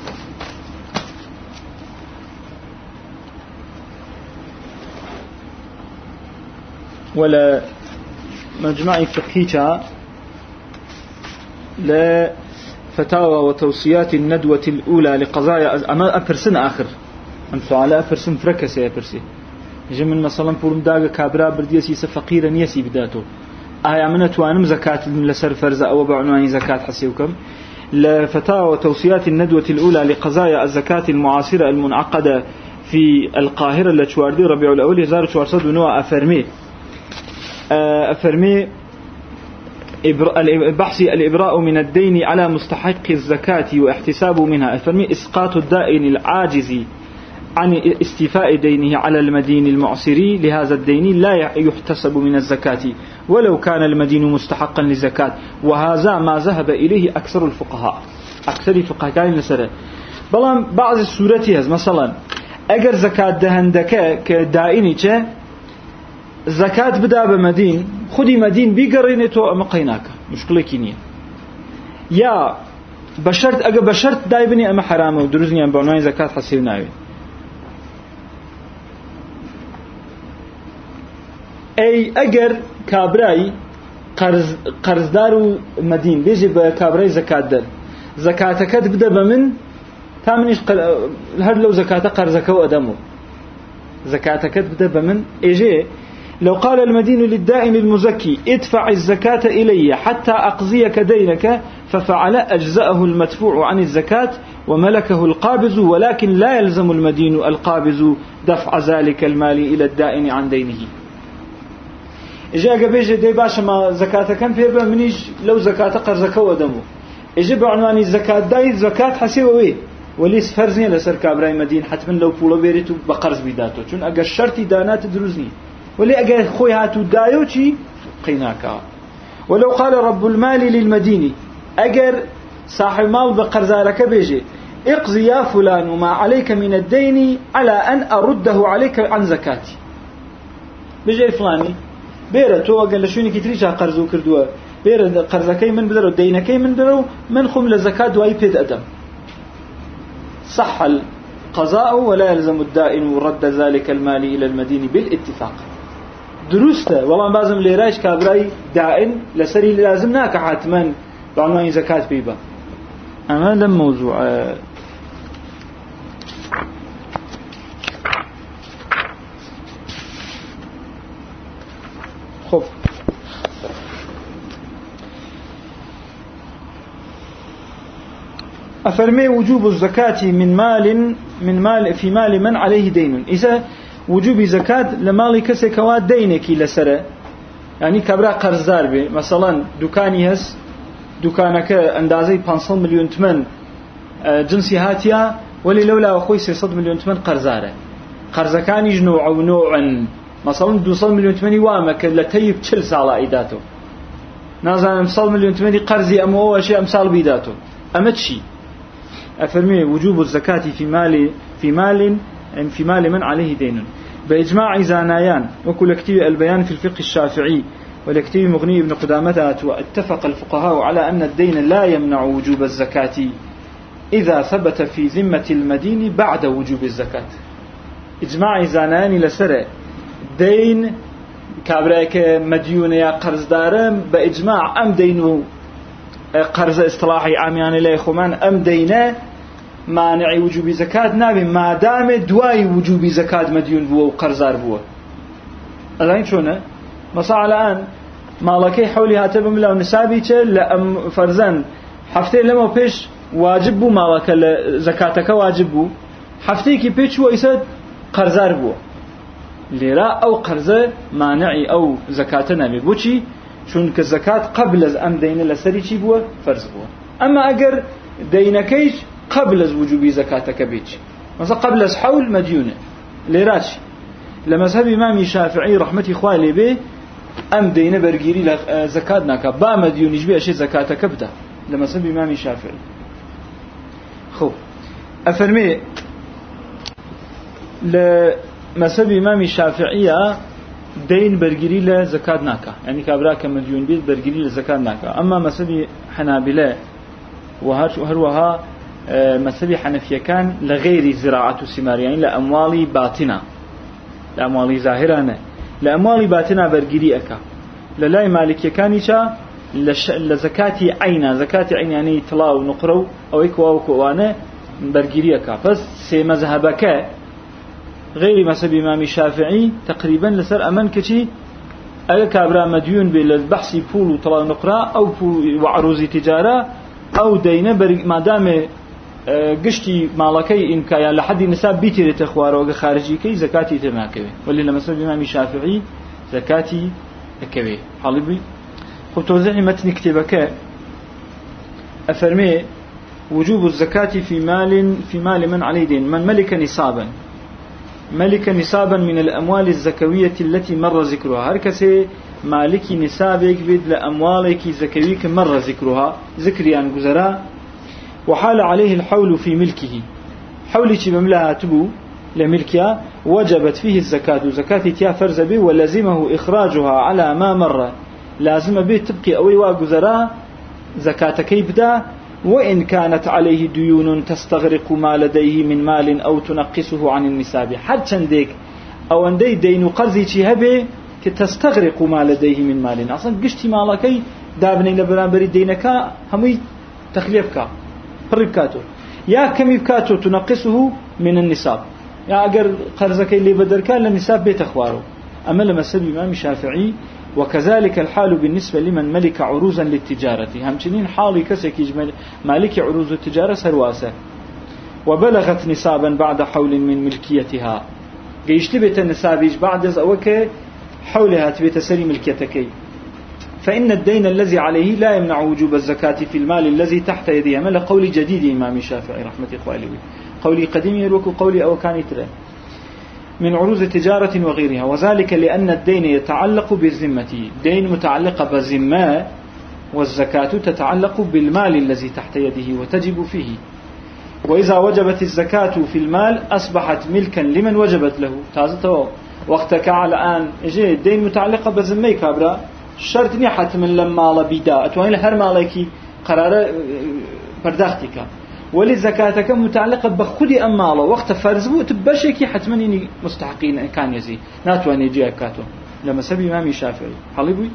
ولا مجمع فقهية لا فتاوى وتوصيات الندوة الأولى لقضايا أما أبرسن آخر أنتو على أبرسن فركس يا أبرسي يجي من مثلا بورم داغ كابرا برديسي سفقيرا يسي بداتو من توانم زكاة لسر فرزة أو بعنوان زكاة حسيوكم لفتاوى وتوصيات الندوة الأولى لقضايا الزكاة المعاصرة المنعقدة في القاهرة لتشواردي ربيع الأول 1409 أفرمي بحثي الإبراء من الدين على مستحق الزكاة واحتساب منها. أفرمي إسقاط الدائن العاجز عن استيفاء دينه على المدين المعسر لهذا الدين لا يحتسب من الزكاة ولو كان المدين مستحقا للزكاة، وهذا ما ذهب إليه أكثر الفقهاء. أكثر الفقهاء كان لسره. بلان بعض السورة مثلا أجر زكاة دهندك كدائني زكاة بدا بمدين خدي مدين بيقرينتو أما قيناك مشكلة كينية يا بشرت أجر بشرت دايبني أما حرامه ودرزني أم بعنوان زكاة حسيب ناوي أي أجر كابراي قرضدار مدين بيجي بكابراي زكاة دل زكاة كد بدا بمن تامنيش هر لو زكاة قرزك وأدمه زكاة كد بدا بمن إيجي لو قال المدين للدائن المزكي ادفع الزكاة إلي حتى أقضيك دينك ففعل أجزأه المدفوع عن الزكاة وملكه القابض، ولكن لا يلزم المدين القابض دفع ذلك المال إلى الدائن عن دينه. إجا قبيجي دي باشا ما زكاة كم فيربا منيش لو زكاة قرزك ودمه إجا بعنوان الزكاة داي زكاة حسيوه وليس فرزني لسر كابراي مدين حتما لو بولو بيريتو بقرز بيداتو چون اگر شرطي دانات دروزني ولي اگر خوي هاتو دايو چي قيناكا. ولو قال رب المال للمدين اگر صاحب مال بقرزارك بيجي اقضي يا فلان ما عليك من الدين على أن أرده عليك عن زكاتي بيجي فلاني بيرا تو قال لشوني كتريشا قرزو كردوا بيرا قرزكي من بدرو دينكي من بدرو من خم لزكاة دواي بيد أدم صح القضاء ولا يلزم الدائن رد ذلك المال إلى المدين بالاتفاق. دروسته والله بازم ليرايش كابراي دائن لسري لازم ناك حتما بعنوان زكاة بيبا. أما لم موضوع خب أفرمي وجوب الزكاة من مال في مال من عليه دين. إذا وجوب زكاة لمال كسكوات دينك لسرة يعني كبرى قرضدار به مثلا دكاني هس دكانك اندازي 500 مليون تمن جنسي هاتيا ولي لولا أخوي 600 مليون تمن قرضداره قرضكاني نوع أو نوعا مثلا 200 مليون تمني وامك لتيب 40 سالة إيداته نازل 100 مليون تمني قرضي أم هو شيء أمثال بيداته أمتشي. أفرمي وجوب الزكاة في مال من عليه دين بإجماع زانايان وكل كتيب البيان في الفقه الشافعي والكتيب مغني ابن قدامة واتفق الفقهاء على أن الدين لا يمنع وجوب الزكاة إذا ثبت في ذمة المدين بعد وجوب الزكاة. إجماع زانايان لسرع دين كابراك مديون يا قرض دارم بإجماع أم دينه قرض اصطلاحي عاميان لا يخمان أم دينه مانع وجوب زكاة نابي ما دام دواي وجوب زكاة مديون بوا وقرضار بوا. الآن شونه مثلا الآن مالكي حولي هاتب ملا نسابي لأم فرزان حفتي لما بيش واجب بو مالك زكاتك واجب بو حفتي كي بيش وإسد قرضار بوا ليرا أو قرض مانعي أو زكاة نابي بوشي چونك الزكاة قبل أم دين لسري بوا فرز بوا. أما أجر دينكيش قبل وجوب زكاتك بيتش مثلا قبل حول مديونة ليراتش لمذهب إمام الشافعي رحمة إخوالي به أم دين برجيري زكاة ناكا با مديون يجبي أشي زكاتك بدا لمذهب إمام الشافعي. خب أفرمي لمذهب إمام الشافعي دين برجيري لزكاة ناكا يعني كابراك مديون بيت برجيري لزكاة ناكا. أما مذهب حنابلة وهروها مذهب حنفية كان لغير زراعة الثمار يعني لأموال باطنة لأموال ظاهرة لأموال باطنة برجيري أكا للاي مالك كانيشا لزكاة عين زكاة عين يعني طلاو نقرو أو إكوا وكوانا برجيري أكا. بس سي مذهبك غير مذهب إمام الشافعي تقريبا لسر أمن كشي أي كابرا مديون بالبحث بول وطلاو نقرا أو وعروض تجارة أو دينه ما دام قشتي مالكي إن كان لحد نساب بيتي تخوار وغ خارجي كي زكاتي تناكوي واللي لمثل الإمام الشافعي زكاتي كوي حالبي. خب توضيح متن كتابك أفرمي وجوب الزكاة في مال من عليه دين من ملك نصابا ملك نصابا من الأموال الزكوية التي مر ذكرها هركسي مالكي نصابك بيد لأموالك زكويك مر ذكرها ذكريان جزراء وحال عليه الحول في ملكه حولك بملها تبو لملكها وجبت فيه الزكاة زكاة تيا فرز به ولزمه إخراجها على ما مر لازم به تبقي أوي وجزراء زكاة كيبدا وإن كانت عليه ديون تستغرق ما لديه من مال أو تنقصه عن النساب حتى ديك أو أندي دين قرضي هبه تستغرق ما لديه من مال أصلا قشتي مالكي دابني لبرانبري دينك همي تخليفك فربكاتو يا كم يبكاتو تنقصه من النساب يا أجر قرضك اللي بدرك للنساب بيت أخباره أما لما سبب الإمام الشافعي وكذلك الحال بالنسبة لمن ملك عروضا للتجارة همچنين حالي كسك مالك عروض التجارة سرواسة وبلغت نصابا بعد حول من ملكيتها قيشت بيت النسابيج بعد أوك حولها تبيت سري ملكيتك فإن الدين الذي عليه لا يمنع وجوب الزكاة في المال الذي تحت يديه ما لقول جديد إمام الشافعي رحمة إخوالي قولي قديم يروك قولي أو كان يترى من عروض تجارة وغيرها وذلك لأن الدين يتعلق بالذمة دين متعلقة بالذمة والزكاة تتعلق بالمال الذي تحت يده وتجب فيه وإذا وجبت الزكاة في المال أصبحت ملكا لمن وجبت له تازته وقتك على الآن إجي الدين متعلقة بالذمة كابرا شرط نحت من لما لبيدا أتواني لهر مالكي قرار برداختك وللزكاتك متعلقة بخلي أماله وقت فرزبو تبشكي حتما إني مستحقين كان يزي ناتواني يجي أكاتو لما سبي إمام الشافعي حليبوي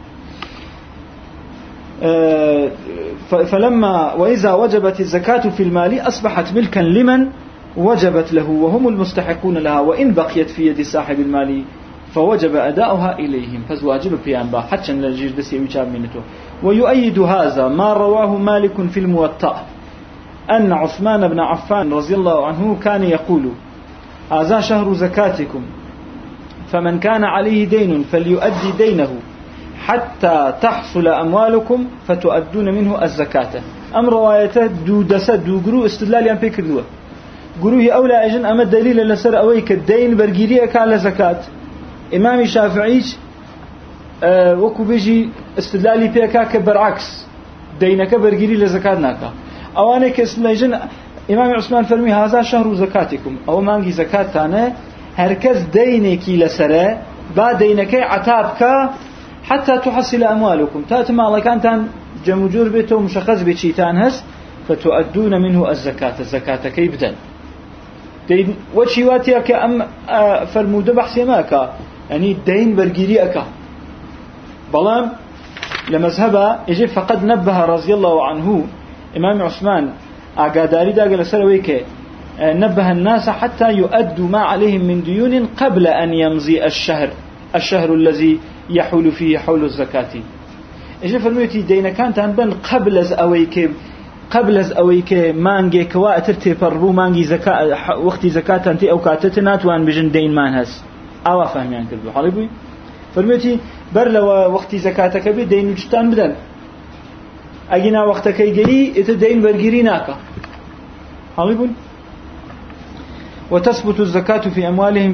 فلما وإذا وجبت الزكاة في المال أصبحت ملكا لمن وجبت له وهم المستحقون لها وإن بقيت في يد صاحب المال فوجب أداؤها إليهم فزواجب بيانبا حتى نجير دسي ويشاب منته ويؤيد هذا ما رواه مالك في الموطأ أن عثمان بن عفان رضي الله عنه كان يقول هذا شهر زكاتكم فمن كان عليه دين فليؤدي دينه حتى تحصل أموالكم فتؤدون منه الزكاة أم روايته دو دسد دو قرو استدلال يان بيكر دوا قروه أولى أجن أما الدليل لسر أويك الدين برقيريك على زكاة إمام الشافعي وكو بيجي استدلالي بيكا كبرعكس دينك برقيري لزكاة ناكا أواني كاسم إمام عثمان فرمي هذا شهر زكاتكم أو مانجي زكاة تانا هركز دينك لسره با دينك عتابك حتى تحصل أموالكم تاتما الله كان تان جمجور بيته مشخص بشيطان هس فتؤدون منه الزكاة كيبدا دين وشيواتي كأم فرمود بحثي ماكا يعني الدين برقيريك بلام لمذهبه يجي فقد نبه رضي الله عنه إمام عثمان أقاداري داقل سرويك نبه الناس حتى يؤدوا ما عليهم من ديون قبل أن يمضي الشهر الذي يحول فيه حول الزكاة إيش فرميتي دينا كانت أنبن قبل أويك مانجي كواتر تبربو مانجي زكاة وقت زكاة أنت أو كاتتنات وان بجن دين مانهس أو فهم يعني كذبو حالبوي فرميتي برلوا وقت زكاتك بي دين وجتان بدن أجينا وقتك يجري إتدين برجريناك حالبوي وتثبت الزكاة في أموالهم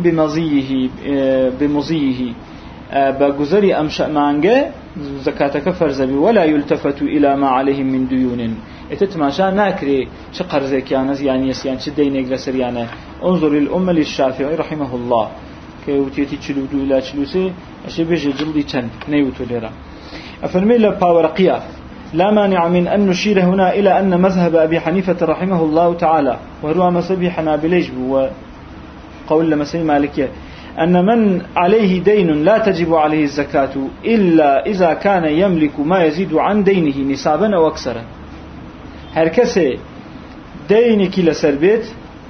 بمضيه بجزري أمشأ مانجا زكاتك فرزبي ولا يلتفت إلى ما عليهم من ديون اتتماشى ناكري شقر زكيانز يعني يسيان شدين يجلس ريانه انظر للأمة للشافعي رحمه الله كيوتيتي تشلودو إلى تشلوسي أشي بيجي جلدي تشن نيوتو ليرا أفرمي لباورقيا لا مانع من أن نشير هنا إلى أن مذهب أبي حنيفة رحمه الله تعالى وهو مذهب حنابليج وقول لمسيح مالكية أن من عليه دين لا تجب عليه الزكاة إلا إذا كان يملك ما يزيد عن دينه نصابا أو أكثر هركسي دينك لسر بيت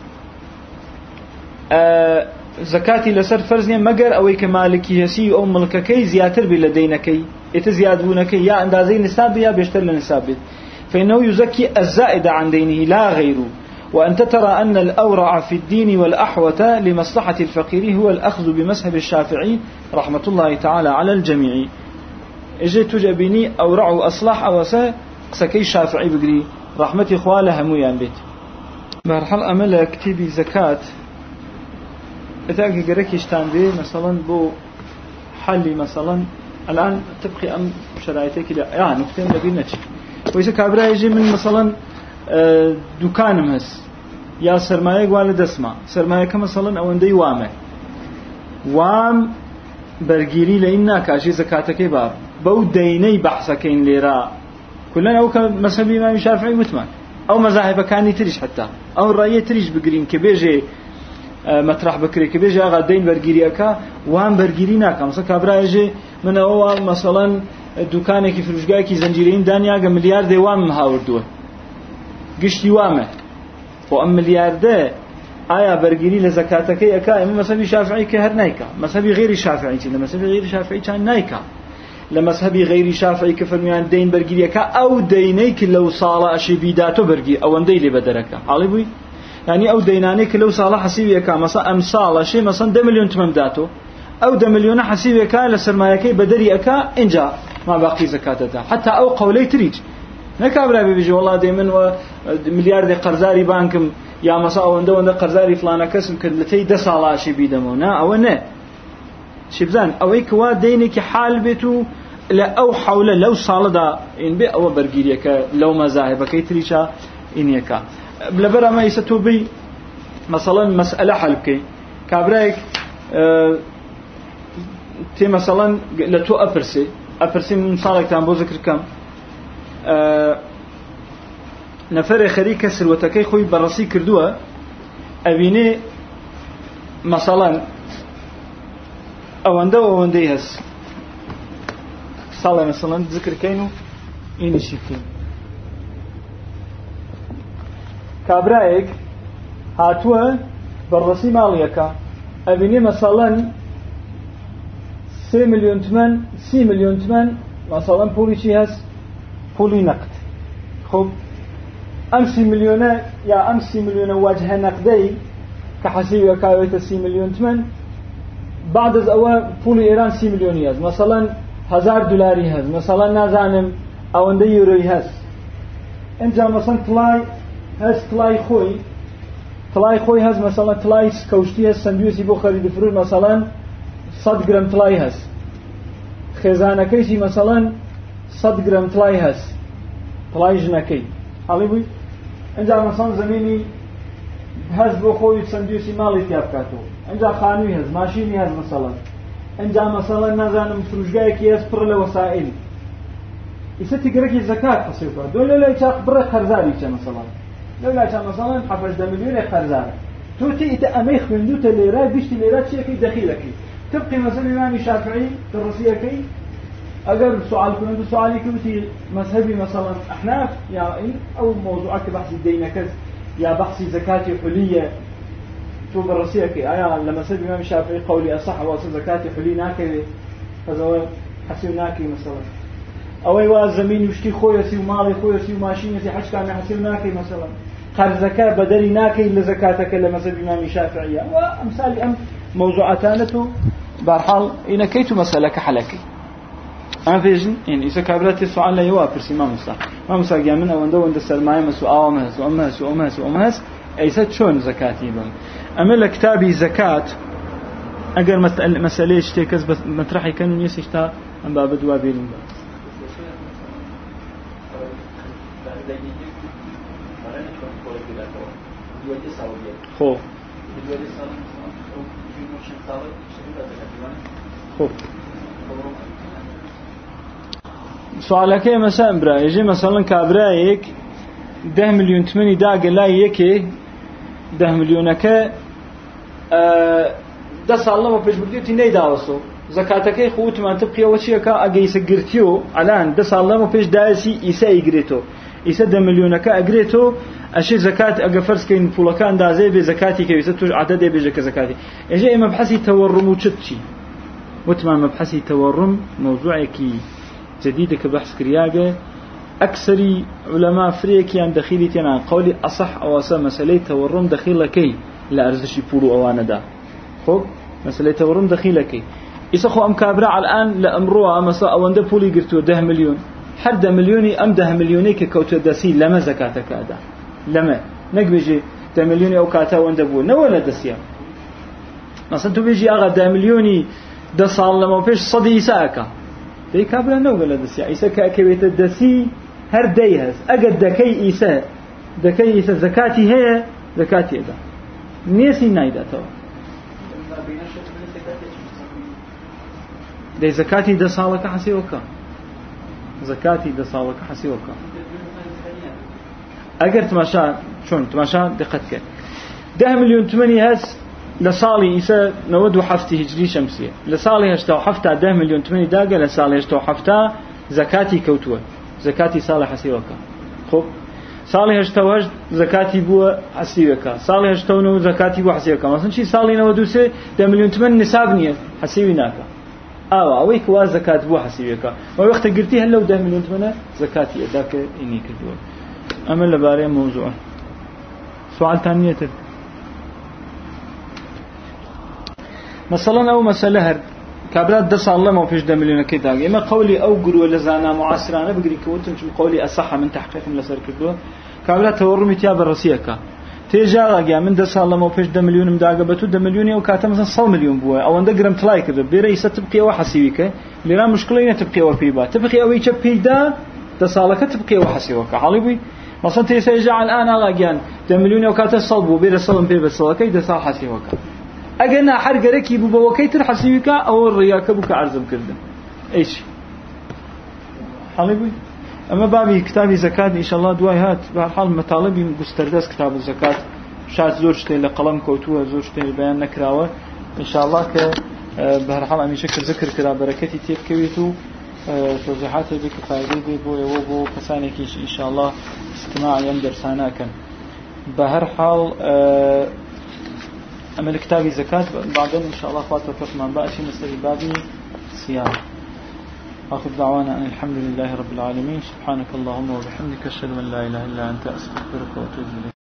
زكاتي لسر فرزني مگر أو كمالكي هسي أو ملككي زياتر بلا دينكي اتزيادونكي يا اندازي نصاب يا بيشتر لنصاب فإنه يزكي الزائد عن دينه لا غيره وأنت ترى أن الأورع في الدين والأحوة لمصلحة الفقير هو الأخذ بمذهب الشافعي رحمة الله تعالى على الجميع إجي تجابيني أورع أصلاح أوسا سكي الشافعي بقري رحمة إخواله هميان بيت برحل أمل كتبي زكاة إذا جركيش تانبي مثلا بو حلي مثلا الآن تبقي أم شرائطك لا يعني نقطين لبينك وإذا كابرا يجي من مثلا دكان مهس يا سرمایه والد اسمع سرمایه كمثلا أو عندي وامه وام برگیری لئن كاشي زكاتك باب بو ديني بحثكين ليرا كلنا أو كمذهب الإمام الشافعي متمن أو مذاهب كاني تريش حتى أو الرأي تريش بقرين كبيجي مطرح بكري كبيجي أغا دين برگيري أكا وام برگيري ناكا مثلا كابرا يجي من أول مثلا دوكانك فروشگاهي زنجيرين دانيا مليار دي وام مهاوردوه قشتي وامه وأم مليار ده آية برگيري لزكاتك أكا إما مذهب الشافعي كهر نايكا مذهب غير الشافعي مذهب غير الشافعي كان نايكا لمذهب غير الشافعي كفرميان دين برگيري أكا أو دينيك لو صالة أشي بيداتو برگير أو اندي لبدركا علي بوي يعني أو دينانيك لو صالة حسيبي أكا مثلا أم صالة شي مثلا 10 مليون تمام داتو أو 10 مليون حسيبي أكا لسرمايكي بدري أكا إنجا ما باقي زكاتها حتى أو قولي تريج نكابرا بيجي والله دائما مليار دي قرزاري بانكم يا مسا وندا قرزاري فلانه كسم كدلتي 10 ساله شي بيدمونا او نه شبزان او يكوا دينك حال بيتو لا او حول لو صالدا ان بي او برغيريك لو مذاهبك يتريشا انيكا بلبر ما يستوبي مثلا مساله حلبكي كابرايك تي مثلا لتو ابرسي من صالك تام بو ذكر كم نفر خريك سروتكي خوي برسي كردوه ابيني مثلا اوندي هس صالة مثلا ذكر كينو إني شكين كابرايك هاتوا برسي ماليكا ابيني مثلا 3 مليون تمن 3 مليون تمن مثلا بولي شي هس بولي نقد خب أمسي مليون يا أمسي مليون وجه نقدي كحسيب كاويت 3 مليون تمن بعد از أول بول إيران 3 مليون ياز مثلا $1000 هز مثلا نازانم أو عند يورو هز أنت مثلا طلاي خوي هز مثلا طلاي كوشتي هز سندويسي بو خريد فرور مثلا 100 جرام طلاي هز خزانة كيسي مثلا 100 جرام طلاي هز طلاي جنكي حالي انجا مثلا زمینی هز بو خوی سندویسی مالی تیاب کاتو انجا خانوی هز ماشینی هز انجا مثلا نازانم فروشگاهی هز پر لوسائل ایسا تگرکی زکات حسیب کرد دولا لا يشاق بره خرزاری چه مثلا 7 مليون خرزاره تو تيت اميخ من دوت ليره بيشت ليره شيء دخيلك تبقي مثلا الامام الشافعي الرسيكي اگر سؤال كنت سؤالي كنتي مذهبي مثلا احناف يا او موضوعك بحث الدينكز يا بحث زكاة حلية تو برسيك لما سيد الامام الشافعي قولي اصح واصل زكاة حلي ناكي فزو حسيو ناكي مثلا او ايوا زمين وشتي خويسي ومالي خويسي وماشينتي حش كان حسيو ناكي مثلا قرض زكاة بدري ناكي لزكاتك لما سيد الامام الشافعي وامثال موضوعاتانته برحال إن كيتو مسألة حلكي أنا فيجن يعني إذا كابرات السؤال لا يوافر سي ما مسا جامن أو عنده السلماية مسوا أمهس أيسات شون زكاتي بهم أما لكتابي زكاة أجر مسألة اشتكز بس مطرحي كانوا يسشتا أم باب دوابين خو سؤالك مثلا برا يجي مثلا كابرايك 10 مليون 8 داق لا يكي 10 مليونك ده سالله ما فيش بديتي نيداوسو زكاتك خوت ما تبقي وشيكا اجي سغرتيو الان ده سالله ما فيش دايسي ايسا يغريتو ايسا 10 مليونك اغريتو اشي زكاه اغفرس كاين فولكان دازي بزكاتي كيسه عدد بيجك زكاتي يجي مبحثي تورم وتشتي وتمام مبحثي تورم موضوعك جديد كبحث كرياجة أكثر علماء فريكيان دخيلتنا قولي أصح أو أصح مسألة تورم دخيلكي لا أرزشي بولو أوانا دا خب مسألة تورم دخيلكي إسخو أم كابرا الآن لأمروها مسألة أواندا بولي قرتو 10 مليون حد مليوني أم 10 مليوني ككوتو داسي لما زكاتك هذا لما نقبجي 10 مليوني أو كاتا واندا بول نولا داسيا مثلا تو بيجي أغا 10 مليوني ده صار لما بيش صدي إساءك دي كابلا نوغل دسي إساء كأكبت الدسي هر ديهز أقد دكي إساء زكاتي هي زكاتي إذا نيسي نايدا تو دي زكاتي ده صالك حسيوكا زكاتي ده صالك حسيوكا أجر تماشى شون تماشى دقتك 10 مليون 8 هس لصالي إسا نود وحفتي هجري شمسية لصالي هشتو حفتا 10 مليون 8 داقة لصالي هشتو حفتا زكاتي كوتوة زكاتي صالح حسيوكا خب صالي هشتو هجد زكاتي بوا حسيوكا صالي هشتو نو زكاتي بوا حسيوكا مثلا شي صالي نودو سي 10 مليون 8 نسابنية حسيوي ناكا أويك وا زكاة بوا حسيوكا ووقت قلتي هلو 10 مليون 8 زكاتي أداك إني كدوة أما لباري موضوع سؤال ثانية مثلا أو مسألة هر كابرات دس الله ما فيش 10 مليون كده إما قولي أو قروا لزانا معاصرانا بقري كوتن شو قولي أصح من تحقيق من لسر كدوه كابرات تورمي تياب الرسيكا تيجا أجا من دس الله ما فيش 10 مليون مداقبته 10 مليون أو كاتم مثلا 100 مليون بوا أو عند جرام تلاي كده برئيس تبقي وحسيبك لنا مشكلة تبقي وفيبا تبقي أو يشبه دا دسالك تبقي وحسيبك حالبي مثلا تيجا الآن أجان 10 مليون أو كاتم صلبوا بير صلب بير بسالك دسال حسيبك أجنا حرق ركي ببوكيتر حسيبك أو الرياك بك عرض كردن إيش حالبي أما بابي كتابي زكاة إن شاء الله دواي هات بحال مطالبي مستردس كتاب الزكاة شاعت زورشتين لقلم كوتوه زورشتين بيان نكراوه إن شاء الله بهالحال أمي شكر ذكر كرا بركتي تيب كويتو توضيحات بك فايدة بو يوبو كساني كيش إن شاء الله استماع يندر ساناكا بهالحال أما الكتابي زكاة بعدين إن شاء الله خاطر فقمان بأشي مثل بابي صيام آخر دعوانا أن الحمد لله رب العالمين سبحانك اللهم وبحمدك أشهد أن لا إله إلا أنت أستغفرك وأتوب إليك